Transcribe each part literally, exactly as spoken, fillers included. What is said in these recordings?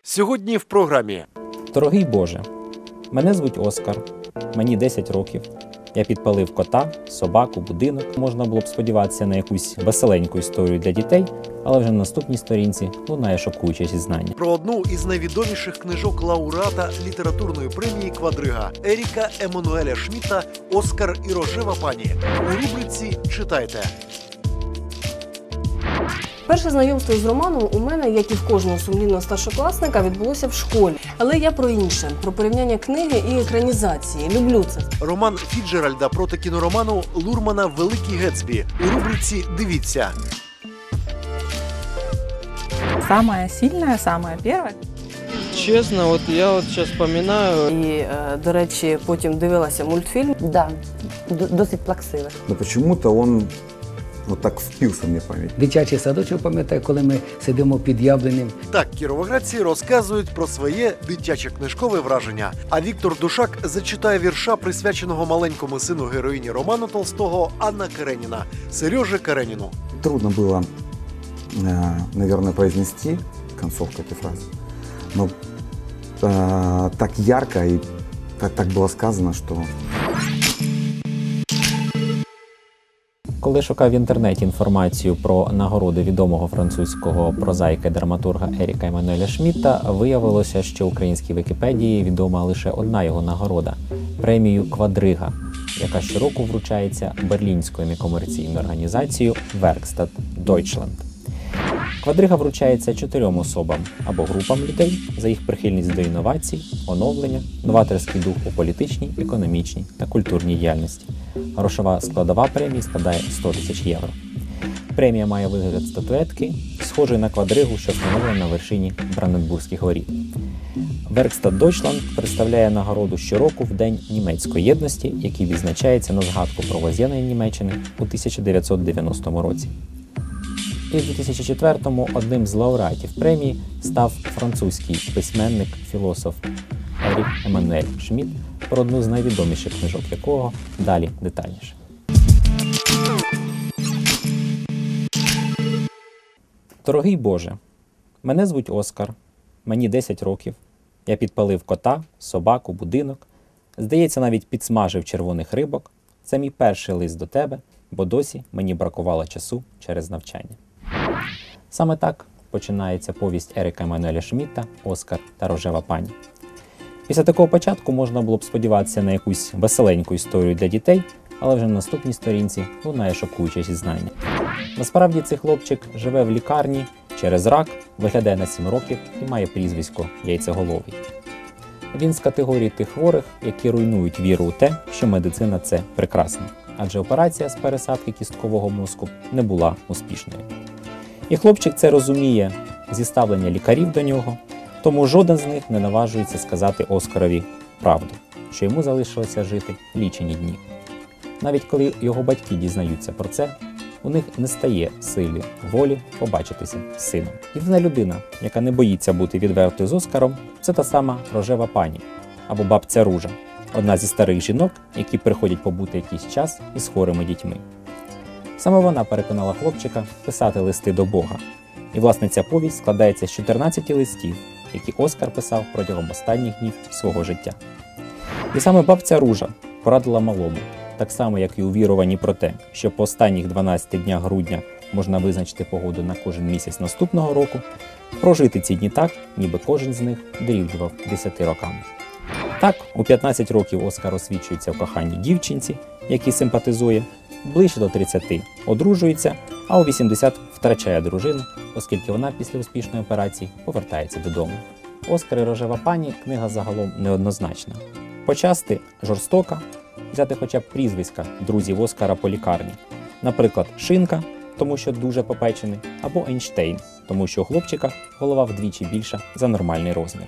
Сьогодні в програмі. Дорогий Боже, мене звуть Оскар, мені десять років. Я підпалив кота, собаку, будинок. Можна було б сподіватися на якусь веселеньку історію для дітей, але вже на наступній сторінці лунає шокуюче зізнання. Про одну із найвідоміших книжок лауреата літературної премії «Квадрига» Еріка Еммануеля Шмідта «Оскар і рожева пані». У рубриці «Читайте». Перше знайомство з романом у мене, як і в кожного сумлінного старшокласника, відбулося в школі. Але я про інше, про порівняння книги і екранізації. Люблю це. Роман Фіджеральда проти кінороману Лурмана «Великий Гетсбі». У рубриці «Дивіться». Самая сильная, самая первая. Честно, вот я вот сейчас вспоминаю. І, е, до речі, потім дивилася мультфільм. Да, д- досить плаксиве. Но почему-то он вот так впився в мою пам'ять. Дитячий садочок, пам'ятаю, коли ми сидимо під яблунем. Так кіровоградці розказують про своє дитяче книжкове враження. А Віктор Душак зачитає вірша, присвяченого маленькому сину героїні роману Толстого Анна Кареніна – Сережі Кареніну. Трудно было, э, наверное, произнести концовку этой фразы, но э, так ярко и так, так было сказано, что... Коли шукав в інтернеті інформацію про нагороди відомого французького прозаїка і драматурга Еріка Еммануеля Шмідта, виявилося, що українській Вікіпедії відома лише одна його нагорода – премію «Квадрига», яка щороку вручається берлінською некомерційною організацією Werkstatt Deutschland. Квадрига вручається чотирьом особам або групам людей за їх прихильність до інновацій, оновлення, новаторський дух у політичній, економічній та культурній діяльності. Грошова складова премії складає сто тисяч євро. Премія має вигляд статуетки, схожої на квадригу, що встановлена на вершині Бранденбурзьких воріт. Werkstatt Deutschland представляє нагороду щороку в День німецької єдності, який відзначається на згадку про воз'єднання Німеччини у тисяча дев'ятсот дев'яностому році. І в дві тисячі четвертому одним з лауреатів премії став французький письменник, філософ Ерік Еммануель Шмідт, про одну з найвідоміших книжок якого далі детальніше. Дорогий Боже, мене звуть Оскар, мені десять років, я підпалив кота, собаку, будинок, здається, навіть підсмажив червоних рибок. Це мій перший лист до тебе, бо досі мені бракувало часу через навчання. Саме так починається повість Еріка Еммануеля Шмідта «Оскар та рожева пані». Після такого початку можна було б сподіватися на якусь веселеньку історію для дітей, але вже на наступній сторінці лунає шокуюче зізнання. Насправді цей хлопчик живе в лікарні через рак, виглядає на сім років і має прізвисько «Яйцеголовий». Він з категорії тих хворих, які руйнують віру у те, що медицина – це прекрасно, адже операція з пересадки кісткового мозку не була успішною. І хлопчик це розуміє зі ставлення лікарів до нього, тому жоден з них не наважується сказати Оскарові правду, що йому залишилося жити лічені дні. Навіть коли його батьки дізнаються про це, у них не стає сили волі побачитися з сином. Єдина людина, яка не боїться бути відвертою з Оскаром, це та сама рожева пані, або бабця Ружа, одна зі старих жінок, які приходять побути якийсь час із хворими дітьми. Саме вона переконала хлопчика писати листи до Бога. І, власне, ця повість складається з чотирнадцяти листів, які Оскар писав протягом останніх днів свого життя. І саме бабця Ружа порадила малому, так само, як і увірувані про те, що по останніх дванадцяти днях грудня можна визначити погоду на кожен місяць наступного року, прожити ці дні так, ніби кожен з них дорівнював десяти рокам. Так, у п'ятнадцять років Оскар освічується в коханні дівчинці, якій симпатизує, ближче до тридцяти одружується, а у вісімдесят втрачає дружину, оскільки вона після успішної операції повертається додому. «Оскар і рожева пані» – книга загалом неоднозначна. Почасти жорстока, взяти хоча б прізвиська друзів Оскара по лікарні. Наприклад, Шинка, тому що дуже попечений, або Ейнштейн, тому що у хлопчика голова вдвічі більша за нормальний розмір.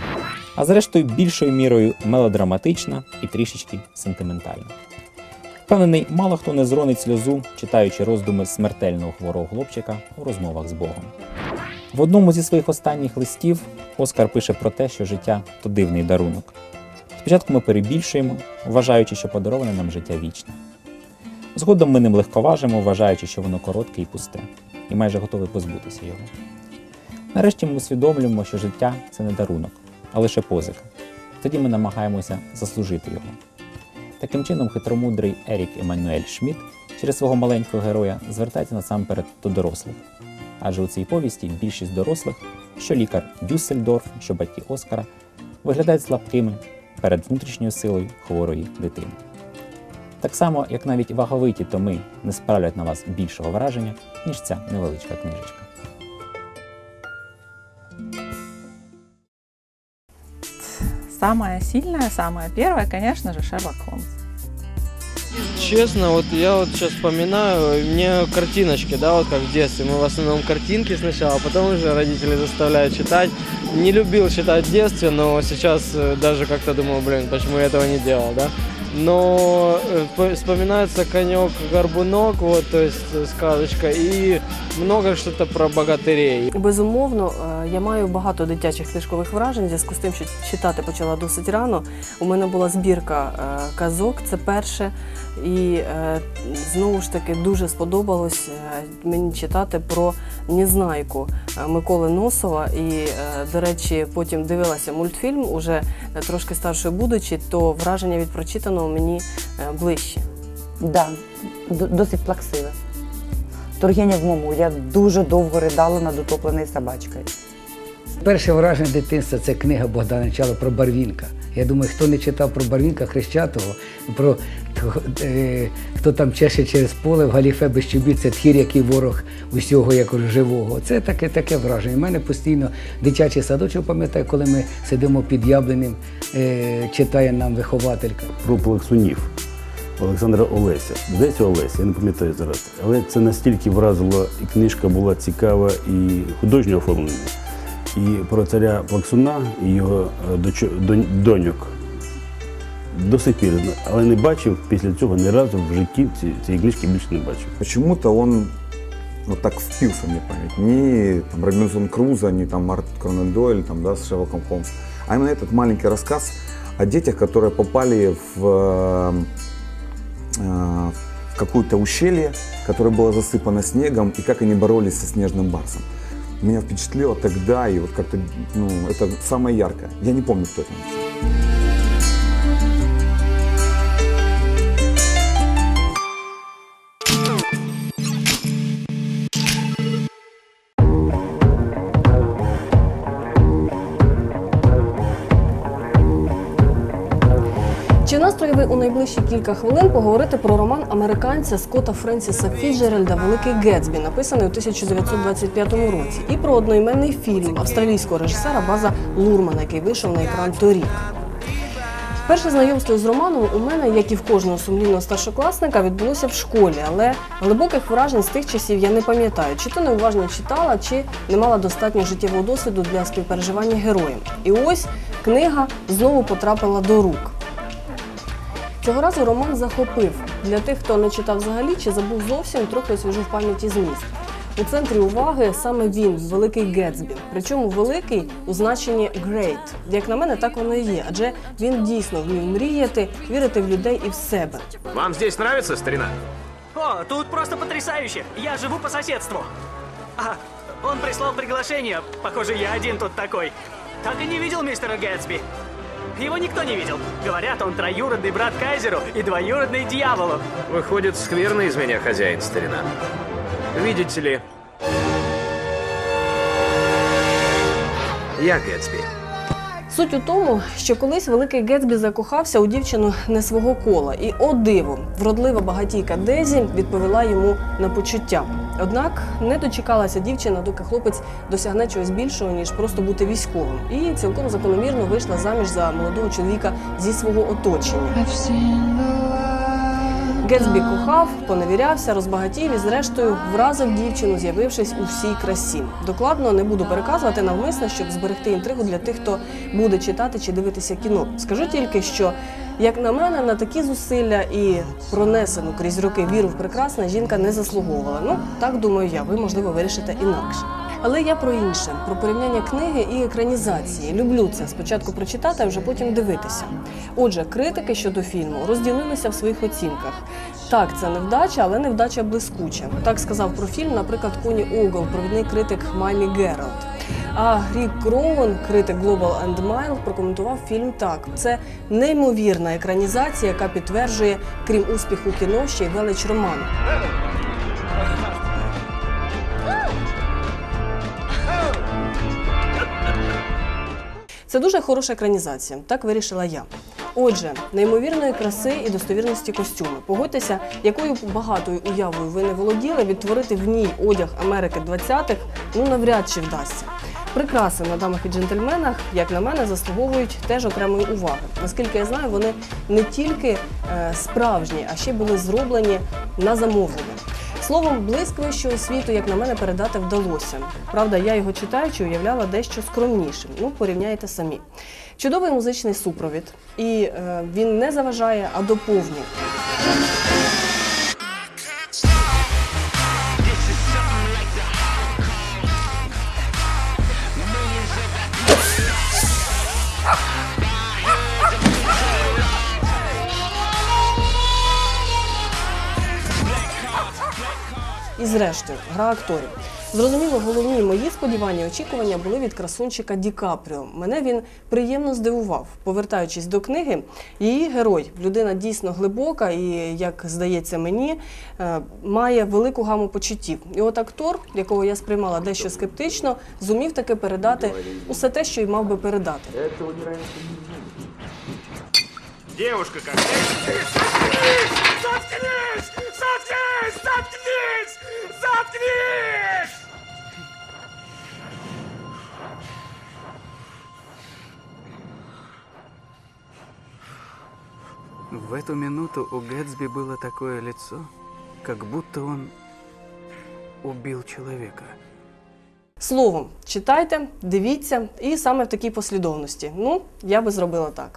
А зрештою більшою мірою мелодраматична і трішечки сентиментальна. Впевнений, мало хто не зронить сльозу, читаючи роздуми смертельного хворого хлопчика у розмовах з Богом. В одному зі своїх останніх листів Оскар пише про те, що життя – то дивний дарунок. Спочатку ми перебільшуємо, вважаючи, що подароване нам життя вічне. Згодом ми ним легковажимо, вважаючи, що воно коротке і пусте, і майже готові позбутися його. Нарешті ми усвідомлюємо, що життя – це не дарунок, а лише позика. Тоді ми намагаємося заслужити його. Таким чином, хитромудрий Ерік Еммануель Шмідт через свого маленького героя звертається насамперед до дорослих. Адже у цій повісті більшість дорослих, що лікар Дюссельдорф, що батьки Оскара, виглядають слабкими перед внутрішньою силою хворої дитини. Так само, як навіть ваговиті томи не справлять на вас більшого враження, ніж ця невеличка книжечка. Самая сильная, самая первая, конечно же, Шерлок Холмс. Честно, вот я вот сейчас вспоминаю, мне картиночки, да, вот как в детстве. Мы в основном картинки сначала, а потом уже родители заставляют читать. Не любил читать в детстве, но сейчас э, даже как-то думал, блин, почему я этого не делал, да. Но э, вспоминается «Конек-горбунок», вот, то есть э, сказочка, и много что-то про богатырей. Безумовно, е, я маю багато дитячих книжкових вражень, в зв'язку з тим, що читати почала досить рано. У мене була збірка е, казок, це перше. І е, знову ж таки дуже сподобалось е, мені читати про Незнайку е, Миколи Носова. І, е, до речі, потім дивилася мультфільм, уже е, трошки старшою будучи, то враження від прочитаного мені е, ближче. Да, д- досить плаксиве. Тургенєв Муму. Я дуже довго ридала над утопленою собачкою. Перше враження дитинства – це книга Богдана Чала про Барвінка. Я думаю, хто не читав про Барвінка Хрещатого, про е, хто там чеше через поле в галіфе без чобіт, це тхір, який ворог усього як живого. Це таке, таке враження. У мене постійно дитячий садочок, пам'ятаю, коли ми сидимо під яблунем, е, читає нам вихователька. Про плаксунів Олександра Олеся. Здається, Олеся, я не пам'ятаю зараз. Але це настільки вразило, і книжка була цікава і художньо оформлена. І про царя Плаксуна і його дочо, донь, доньок до сих пір, але не бачив після цього ні разу в житті цієї книжки більше не бачив. Почему-то он вот так впился мне в память. Не там, Робинзон Крузо, не там Артур Конан Дойль, там, да, с Шерлоком Холмсом, а именно этот маленький рассказ о детях, которые попали в, э, в какое-то ущелье, которое было засыпано снегом, и как они боролись со снежным барсом. Меня впечатлило тогда, и вот как-то, ну, это самое яркое. Я не помню, кто это написал. Чи настрої ви у найближчі кілька хвилин поговорити про роман американця Скотта Френсіса Фіджеральда «Великий Гетсбі», написаний у тисяча дев'ятсот двадцять п'ятому році, і про одноіменний фільм австралійського режисера База Лурмана, який вийшов на екран торік. Перше знайомство з романом у мене, як і в кожного сумлінного старшокласника, відбулося в школі, але глибоких вражень з тих часів я не пам'ятаю, чи то неуважно читала, чи не мала достатньо життєвого досвіду для співпереживання героям. І ось книга знову потрапила до рук. Цього разу роман захопив. Для тих, хто не читав взагалі чи забув зовсім, трохи освіжу в пам'яті зміст. У центрі уваги саме він, Великий Гетсбі. Причому великий у значенні great. Як на мене, так воно і є. Адже він дійсно вмів мріяти, вірити в людей і в себе. Вам здесь нравится, старина? О, тут просто потрясающе. Я живу по соседству. А, он прислал приглашение. Похоже, я один тут такой. Так и не видел мистера Гэтсби. Его никто не видел. Говорят, он троюродный брат Кайзеру и двоюродный дьяволу. Выходит, скверный из меня хозяин, старина. Видите ли, я Гэтсби. Суть у тому, що колись Великий Гетсбі закохався у дівчину не свого кола. І, о диво, вродлива багатійка Дезі відповіла йому на почуття. Однак не дочекалася дівчина, доки хлопець досягне чогось більшого, ніж просто бути військовим. І цілком закономірно вийшла заміж за молодого чоловіка зі свого оточення. Гетсбі кохав, поневірявся, розбагатів і, зрештою, вразив дівчину, з'явившись у всій красі. Докладно не буду переказувати навмисно, щоб зберегти інтригу для тих, хто буде читати чи дивитися кіно. Скажу тільки, що, як на мене, на такі зусилля і пронесену крізь роки віру в прекрасне жінка не заслуговувала. Ну, так думаю я, ви, можливо, вирішите інакше. Але я про інше, про порівняння книги і екранізації. Люблю це спочатку прочитати, а вже потім дивитися. Отже, критики щодо фільму розділилися в своїх оцінках. Так, це невдача, але невдача блискуча. Так сказав про фільм, наприклад, Коні Огл, провідний критик Майлі Гералд. А Грік Кроун, критик Global and Mile, прокоментував фільм так. Це неймовірна екранізація, яка підтверджує, крім успіху кіно, ще й велич роману. Це дуже хороша екранізація, так вирішила я. Отже, неймовірної краси і достовірності костюми. Погодьтеся, якою багатою уявою ви не володіли, відтворити в ній одяг Америки двадцятих, ну навряд чи вдасться. Прикраси на дамах і джентльменах, як на мене, заслуговують теж окремої уваги. Наскільки я знаю, вони не тільки е, справжні, а ще були зроблені на замовлення. Словом, блиск вищого світу, як на мене, передати вдалося. Правда, я його читаючи уявляла дещо скромнішим. Ну, порівняйте самі. Чудовий музичний супровід. І е, він не заважає, а доповнює. І зрештою, гра акторів. Зрозуміло, головні мої сподівання і очікування були від красунчика Ді Капріо. Мене він приємно здивував. Повертаючись до книги, її герой, людина дійсно глибока і, як здається мені, має велику гаму почуттів. І от актор, якого я сприймала дещо скептично, зумів таки передати усе те, що й мав би передати. Девушка как... Заткнись! Заткнись! Заткнись! Заткнись! Заткнись! В эту минуту у Гэтсби было такое лицо, как будто он убил человека. Словом, читайте, дивіться і саме в такій послідовності. Ну, я би зробила так.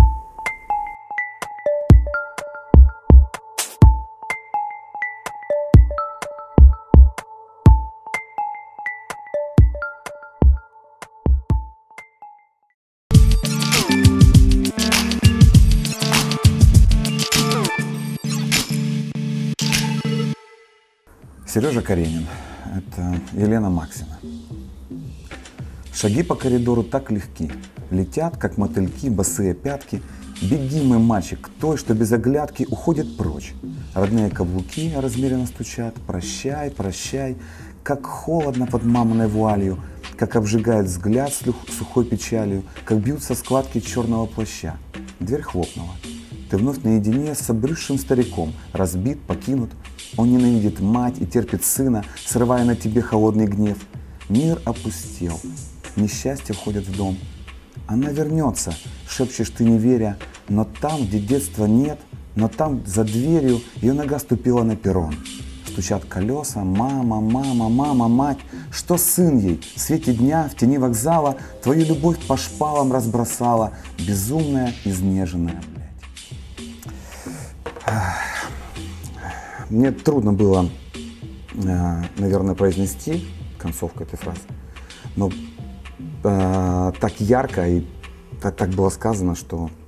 Сережа Каренин. Это Елена Максина. Шаги по коридору так легки. Летят, как мотыльки, босые пятки. Беги, мой мальчик, к той, что без оглядки уходит прочь. Родные каблуки размеренно стучат. Прощай, прощай. Как холодно под маминой вуалью. Как обжигает взгляд с сухой печалью. Как бьются складки черного плаща. Дверь хлопнула. Ты вновь наедине с обрюзшим стариком. Разбит, покинут. Он ненавидит мать и терпит сына, срывая на тебе холодный гнев. Мир опустел, несчастье входит в дом. Она вернется, шепчешь ты не веря, но там, где детства нет, но там за дверью ее нога ступила на перрон. Стучат колеса, мама, мама, мама, мать. Что сын ей в свете дня, в тени вокзала твою любовь по шпалам разбросала, безумная, изнеженная, блядь. Мне трудно было, наверное, произнести концовку этой фразы, но э, так ярко и так, так было сказано, что